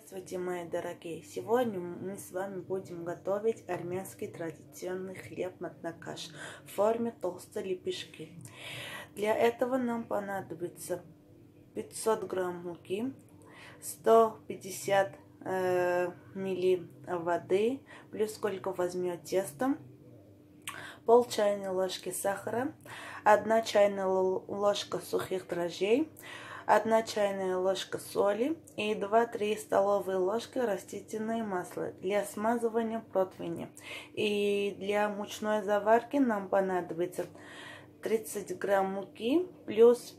Здравствуйте, мои дорогие! Сегодня мы с вами будем готовить армянский традиционный хлеб матнакаш в форме толстой лепешки. Для этого нам понадобится 500 грамм муки, 150 мл воды, плюс сколько возьмет теста, пол чайной ложки сахара, 1 чайная ложка сухих дрожжей, 1 чайная ложка соли и 2-3 столовые ложки растительного масла для смазывания противня. И для мучной заварки нам понадобится 30 грамм муки плюс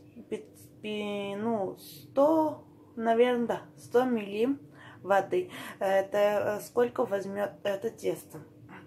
100, наверное, да, 100 мл воды. Это сколько возьмет это тесто.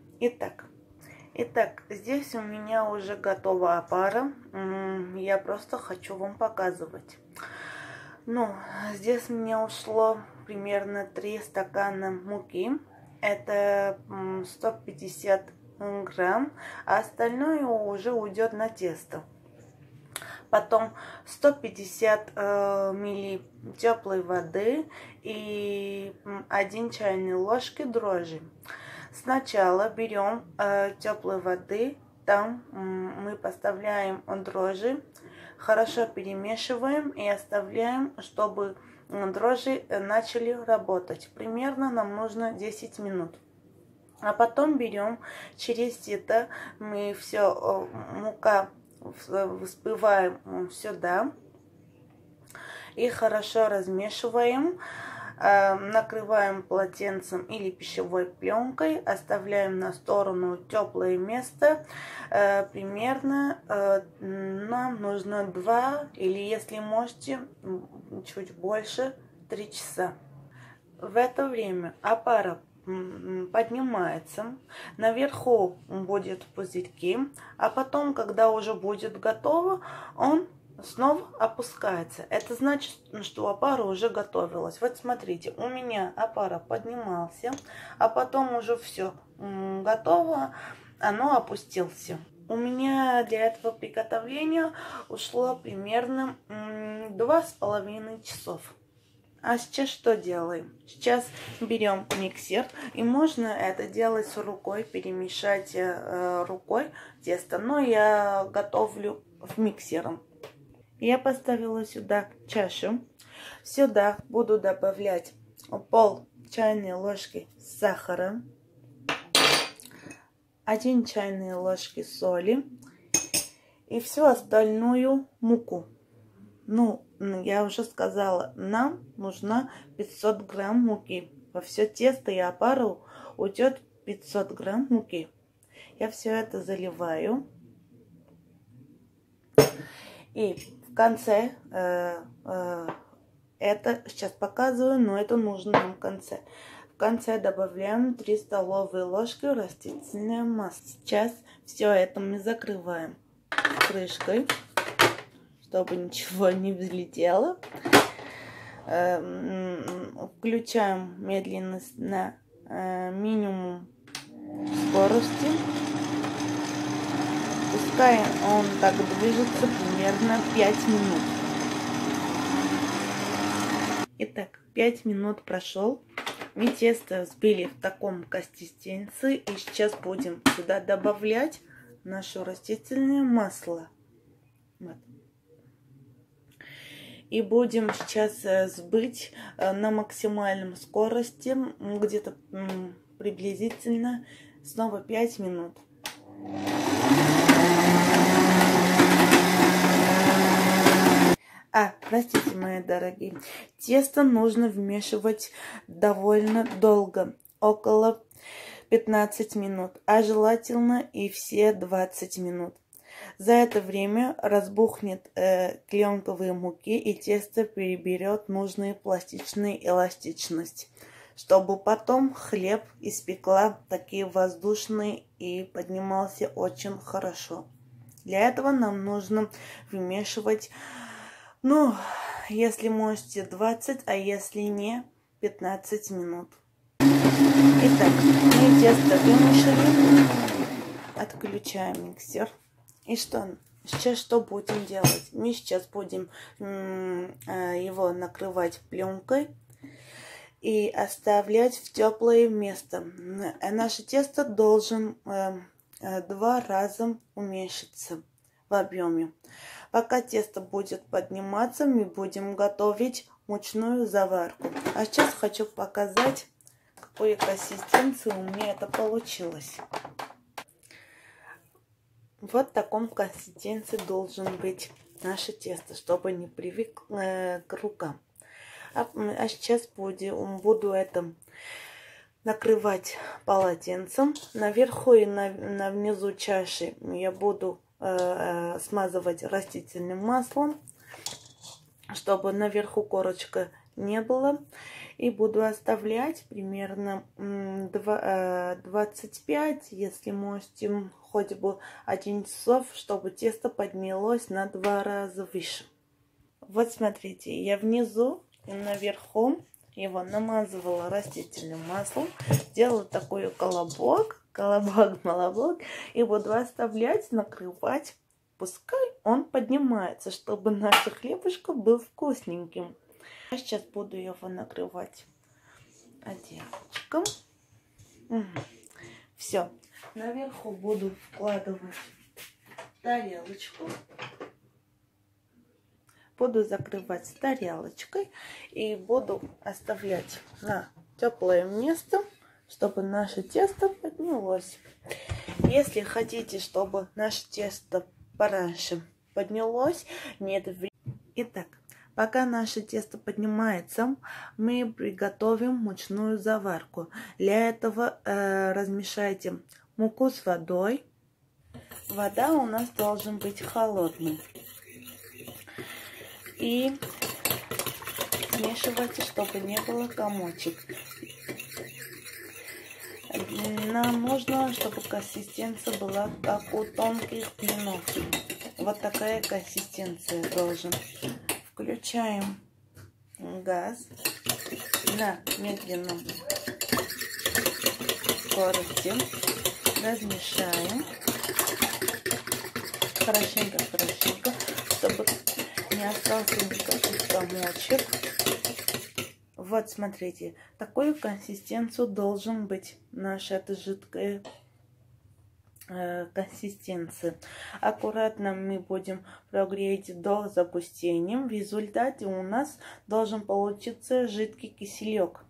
Итак, здесь у меня уже готова опара. Я просто хочу вам показывать. Здесь у меня ушло примерно 3 стакана муки. Это 150 грамм, а остальное уже уйдет на тесто. Потом 150 мл теплой воды и 1 чайной ложки дрожжи. Сначала берем теплой воды, там мы поставляем дрожжи, хорошо перемешиваем и оставляем, чтобы дрожжи начали работать. Примерно нам нужно 10 минут. А потом берем через сито, мы все, мука взбиваем сюда и хорошо размешиваем. Накрываем полотенцем или пищевой пленкой, оставляем на сторону теплое место. Примерно нам нужно 2 или, если можете, чуть больше, 3 часа. В это время опара поднимается, наверху будет пузырьки, а потом, когда уже будет готово, он снова опускается. Это значит, что опара уже готовилась. Вот смотрите, у меня опара поднимался, а потом уже все готово, оно опустился. У меня для этого приготовления ушло примерно 2,5 часов. А сейчас что делаем? Сейчас берем миксер, и можно это делать рукой, перемешать рукой тесто, но я готовлю в миксером. Я поставила сюда чашу. Сюда буду добавлять пол чайной ложки сахара, 1 чайной ложки соли и всю остальную муку. Я уже сказала, нам нужно 500 грамм муки. Во все тесто и опару уйдет 500 грамм муки. Я все это заливаю. И в конце, это сейчас показываю, но это нужно нам в конце. В конце добавляем 3 столовые ложки растительного масла. Сейчас все это мы закрываем крышкой, чтобы ничего не взлетело. Включаем медленность на минимум скорости. Пускай он так движется примерно 5 минут. Итак, 5 минут прошел. Мы тесто взбили в таком консистенции. И сейчас будем сюда добавлять наше растительное масло. Вот. И будем сейчас взбить на максимальной скорости, где-то приблизительно снова 5 минут. Простите, мои дорогие, тесто нужно вмешивать довольно долго, около 15 минут, а желательно и все 20 минут. За это время разбухнет клейковые муки, и тесто переберет нужную пластичную эластичность, чтобы потом хлеб испекла такие воздушные и поднимался очень хорошо. Для этого нам нужно вмешивать, если можете, 20, а если не, 15 минут. Итак, мы тесто вымешали. Отключаем миксер. И сейчас что будем делать? Мы сейчас будем его накрывать пленкой и оставлять в теплое место. Наше тесто должен 2 раза уменьшиться в объеме. Пока тесто будет подниматься, мы будем готовить мучную заварку. А сейчас хочу показать, какой консистенции у меня это получилось. Вот в таком консистенции должен быть наше тесто, чтобы не привык к рукам. А сейчас буду это накрывать полотенцем. Наверху и на внизу чаши я буду смазывать растительным маслом, чтобы наверху корочка не было. И буду оставлять примерно 25, если можете, хоть бы 1 часов, чтобы тесто поднялось на 2 раза выше. Вот смотрите, я внизу и наверху его намазывала растительным маслом, делала такой колобок, молобок, и буду оставлять, накрывать. Пускай он поднимается, чтобы наш хлебушка был вкусненьким. А сейчас буду его накрывать одеялочком. Все. Наверху буду вкладывать тарелочку. Буду закрывать тарелочкой и буду оставлять на теплое место, чтобы наше тесто поднялось. Если хотите, чтобы наше тесто пораньше поднялось, нет времени. Итак, пока наше тесто поднимается, мы приготовим мучную заварку. Для этого размешайте муку с водой. Вода у нас должна быть холодной. И смешивайте, чтобы не было комочек. Нам нужно, чтобы консистенция была как у тонких блинов. Вот такая консистенция должна. Включаем газ на медленном скорости. Размешаем хорошенько, чтобы не остался никаких комочек. Вот смотрите, такую консистенцию должен быть наша эта жидкая консистенция. Аккуратно мы будем прогреть до загустения. В результате у нас должен получиться жидкий киселек.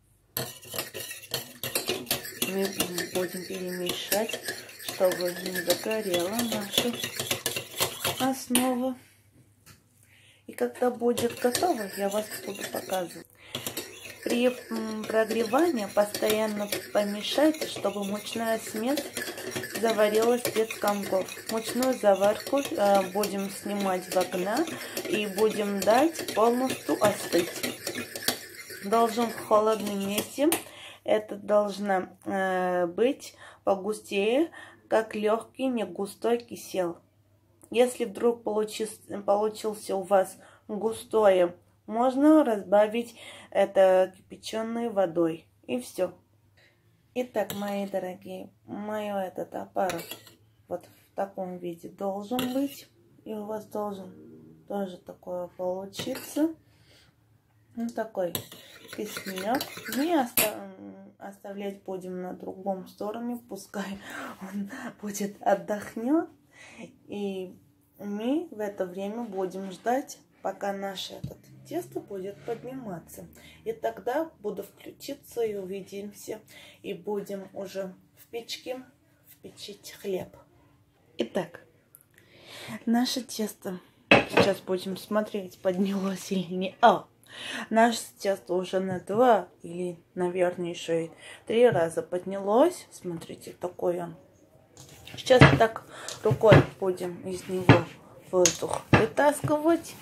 Мы будем перемешать, чтобы не загорела наша основа. И когда будет готово, я вас буду показывать. При прогревании постоянно помешайте, чтобы мучная смесь заварилась без комков. Мучную заварку будем снимать в огня и будем дать полностью остыть. Должен в холодном месте. Это должно быть погустее, как легкий, не густой кисел. Если вдруг получился у вас густое, можно разбавить это кипяченой водой. И все. Итак, мои дорогие, мой этот аппарат вот в таком виде должен быть. И у вас должен тоже такое получиться. Ну, такой киснек. Мы оставлять будем на другом стороне. Пускай он будет отдохнет. И мы в это время будем ждать, пока наше тесто будет подниматься. И тогда буду включиться и увидимся. И будем уже в печке печить хлеб. Итак, наше тесто. Сейчас будем смотреть, поднялось или не. Наше тесто уже на 2 или, наверное, еще и 3 раза поднялось. Смотрите, такой он. Сейчас так рукой будем из него воздух вытаскивать.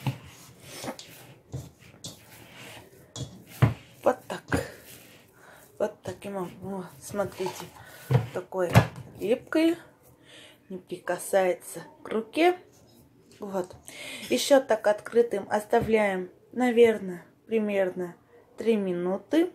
Вот так. Вот таким образом. Смотрите, такое липкое, не прикасается к руке. Вот. Еще так открытым оставляем, наверное, примерно 3 минуты.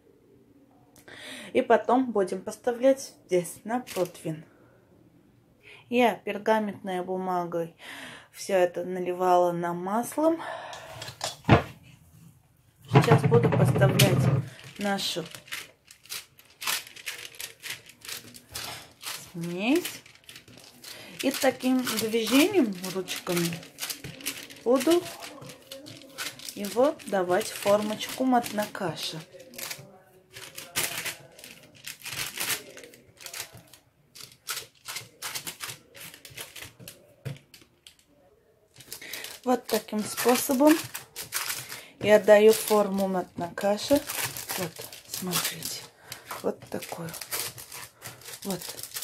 И потом будем поставлять здесь на противень. Я пергаментной бумагой все это наливала на масло. Сейчас буду поставлять нашу смесь. И таким движением ручками буду его давать в формочку матнакаши. Вот таким способом я даю форму матнакаши. Вот, смотрите. Вот такую. Вот.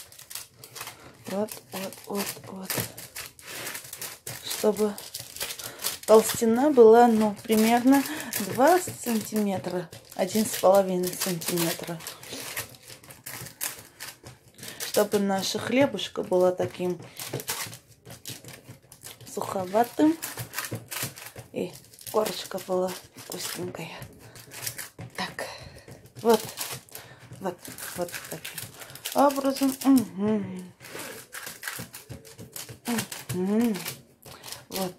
Вот. Чтобы толщина была, ну, примерно 2 сантиметра. 1,5 сантиметра. Чтобы наше хлебушко было таким суховатым. И корочка была вкусненькая. Так. Вот таким образом. Вот.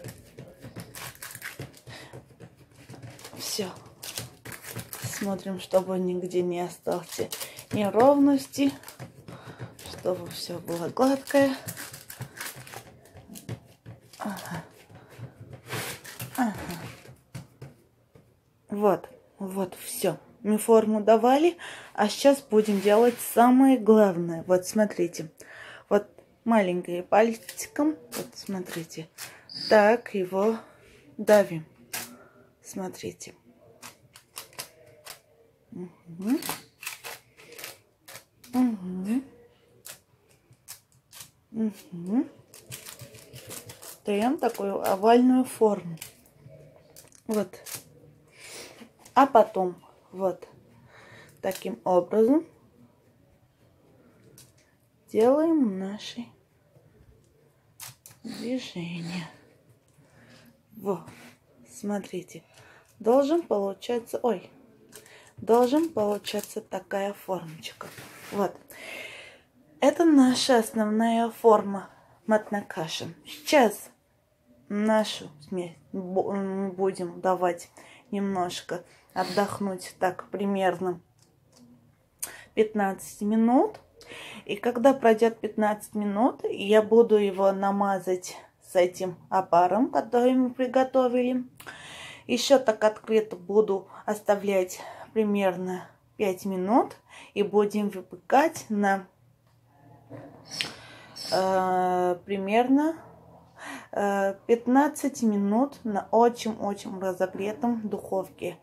Все. Смотрим, чтобы нигде не остался неровности, чтобы все было гладкое. Ага. Вот, все. Мы форму давали, а сейчас будем делать самое главное. Вот, смотрите. Вот маленьким пальчиком, вот, смотрите. Так, его давим. Смотрите. Даем такую овальную форму. Вот. А потом вот таким образом делаем наши движения. Вот. Смотрите. Должен получаться такая формочка. Вот. Это наша основная форма матнакаши. Сейчас нашу смесь будем давать немножко отдохнуть, так примерно 15 минут. И когда пройдет 15 минут, я буду его намазать с этим опаром, который мы приготовили. Еще так открыто буду оставлять примерно 5 минут. И будем выпекать на примерно 15 минут на очень-очень разогретом духовке.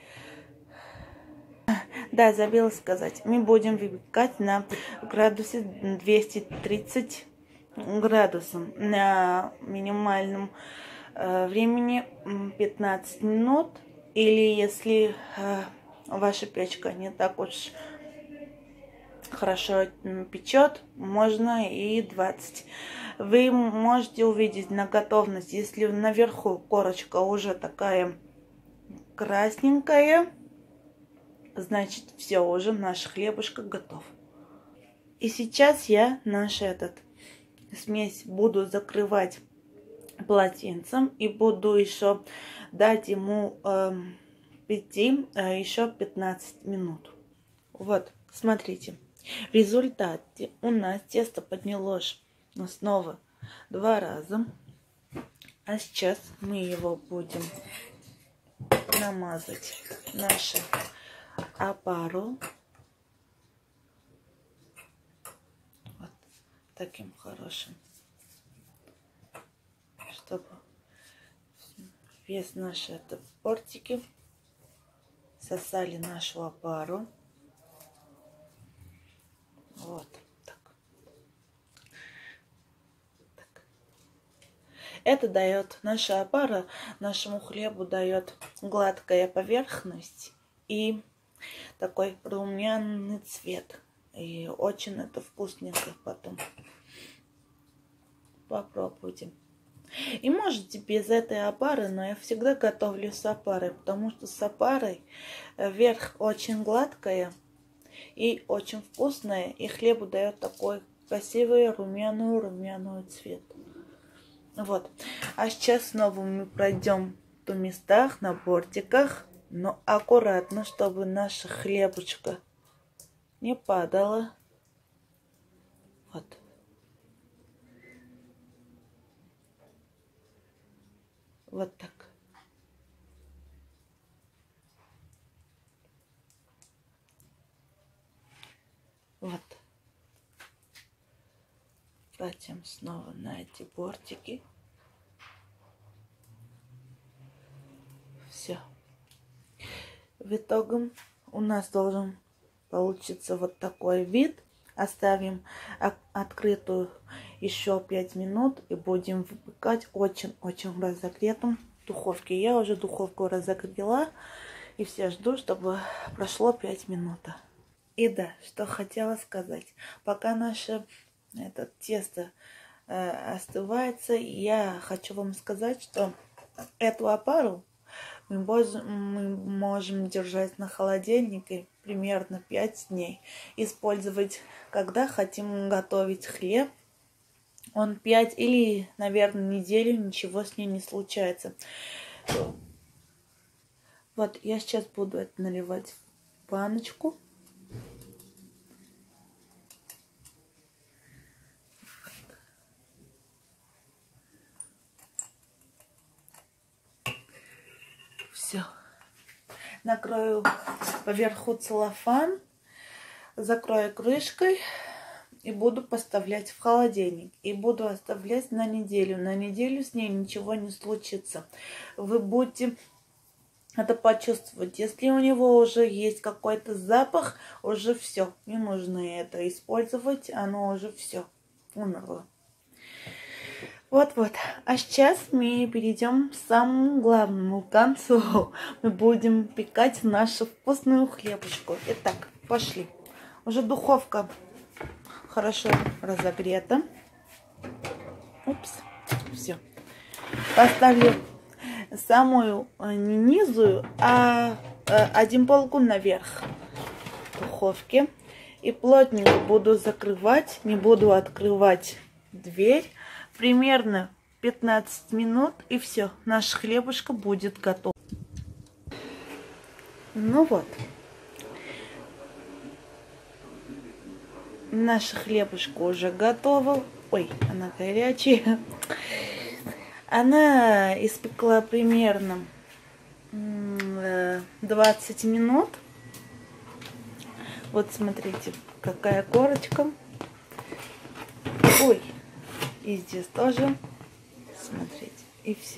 Да, забыла сказать. Мы будем выпекать на градусе 230 градусов. На минимальном времени 15 минут. Или если ваша печка не так уж хорошо печет, можно и 20. Вы можете увидеть на готовность, если наверху корочка уже такая красненькая, значит все, уже наш хлебушка готов. И сейчас я наш смесь буду закрывать полотенцем и буду еще дать ему пойти еще 15 минут. Вот, смотрите. В результате у нас тесто поднялось снова 2 раза. А сейчас мы его будем намазать нашу опару. Вот таким хорошим. Чтобы весь наши портики сосали нашу опару. Вот так. Это дает, наша опара нашему хлебу дает гладкая поверхность и такой румяный цвет. И очень это вкусненько потом. Попробуйте. И можете без этой опары, но я всегда готовлю с опарой, потому что с опарой верх очень гладкая и очень вкусная, и хлебу дает такой красивый румяный цвет. Вот. А сейчас снова мы пройдем в местах, на бортиках, Но аккуратно, чтобы наша хлебушка не падала. Вот. Вот так. Вот. Затем снова на эти бортики. Все. В итоге у нас должен получиться вот такой вид. Оставим открытую еще 5 минут и будем выпекать очень-очень в разогретом духовке. Я уже духовку разогрела и все жду, чтобы прошло 5 минут. И да, что хотела сказать. Пока наше тесто остывается, я хочу вам сказать, что эту опару мы можем держать на холодильнике примерно 5 дней. Использовать, когда хотим готовить хлеб. Он 5 или, наверное, неделю, ничего с ней не случается. Вот, я сейчас буду это наливать в баночку. Все. Накрою поверху целлофан, закрою крышкой и буду поставлять в холодильник. И буду оставлять на неделю. На неделю с ней ничего не случится. Вы будете это почувствовать. Если у него уже есть какой-то запах, уже все. Не нужно это использовать. Оно уже все умерло. Вот-вот. А сейчас мы перейдем к самому главному концу. Мы будем пекать нашу вкусную хлебушку. Итак, пошли. Уже духовка хорошо разогрета. Упс. Все. Поставлю самую не низу, а один полку наверх духовки. И плотненько буду закрывать. Не буду открывать дверь. Примерно 15 минут, и все, наш хлебушка будет готов. Ну вот, наша хлебушка уже готова. Ой, она горячая. Она испекла примерно 20 минут. Вот смотрите, какая корочка. Ой. И здесь тоже, смотрите, и все.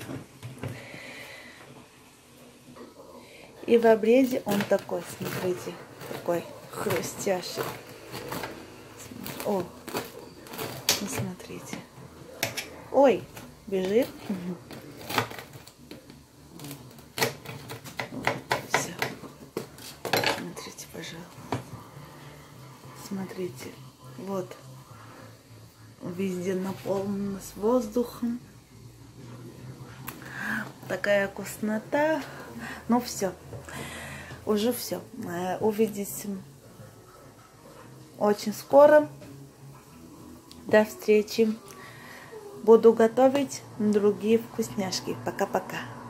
И в обрезе он такой, смотрите, такой хрустящий. О, ну смотрите. Ой, бежит. Все. Смотрите, пожалуйста. Смотрите, вот. Везде наполнено с воздухом. Такая вкуснота. Ну все. Уже все. Увидитесь очень скоро. До встречи. Буду готовить другие вкусняшки. Пока-пока.